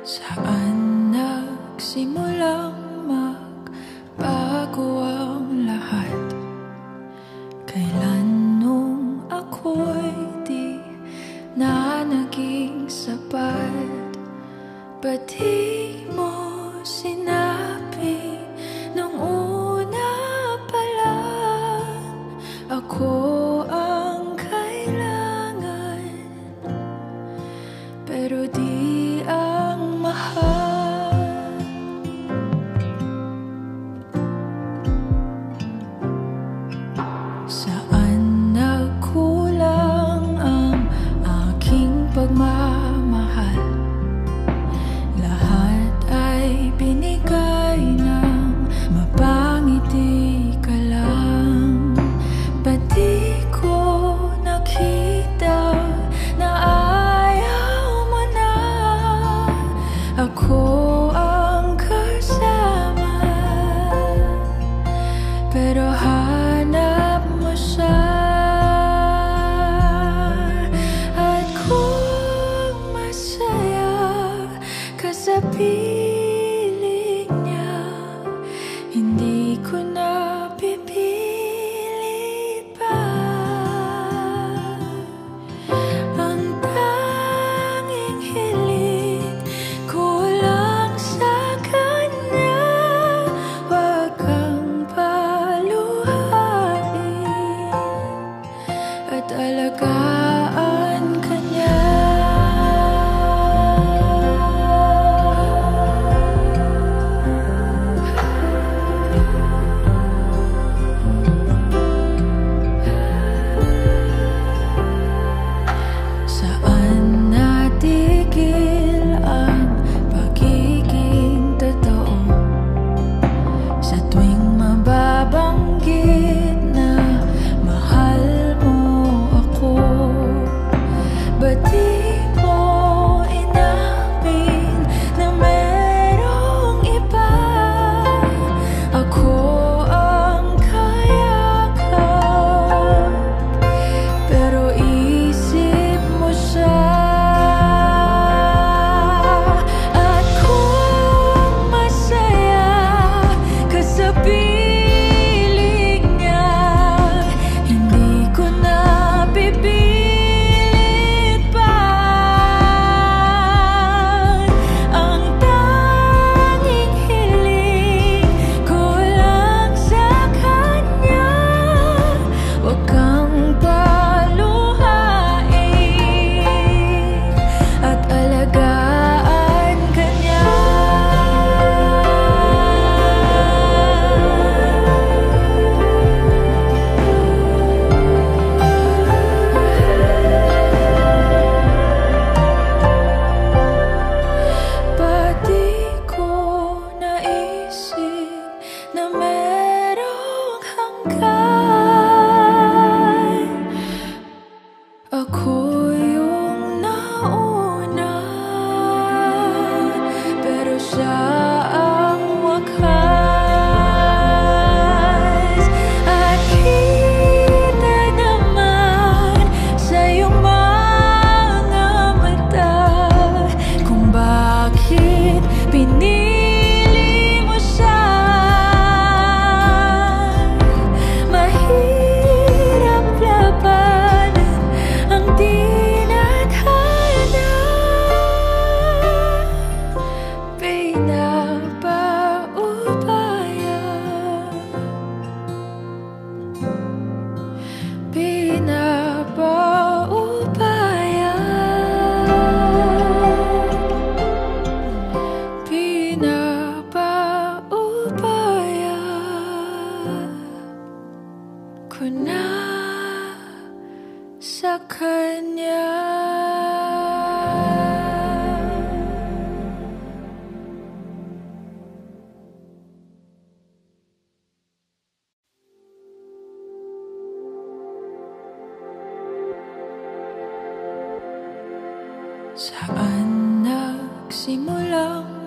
Saan nagsimulang magbago ang lahat? Kailan nung ako'y di na naging sapat? Ba't di mo sinabi nung una pa lang ako ang kailangan, pero di ang mahal? Saan nagkulang ang aking pagmamahal? Lahat ay binigay ng mapangiti ka lang. Ba't di ko nakita na ayaw mo na ako ang kasama, pero hanap mo siya? At kung masaya ka sa piling niya, hindi ko na pipilit pa. Ang tanging hiling ko lang sa kanya, wag kang paluhain at alagaan ka niya. Saan natigil ang pagiging totoo? Sa tuwing mababanggit na mahal mo ako, ba't di mo inamin na merong iba? Ako ang kayakap, pero isip mo siya. At kung masaya ka sa piling niya, hindi ko na pipilit pa. Ang tanging hiling ko lang sa kanya, wag kang paluhain at alagaan ka niya. Ba't di ko naisip na merong hanggan? Ako yung nauna, pero siya ang wakas. At kita naman sa iyong mga mata kung bakit pinili mo siya. Mahirap labanan ang tinadhana. Pinapaubaya, pinapaubaya, pinapaubaya ko na sa kanya. Saan nagsimulang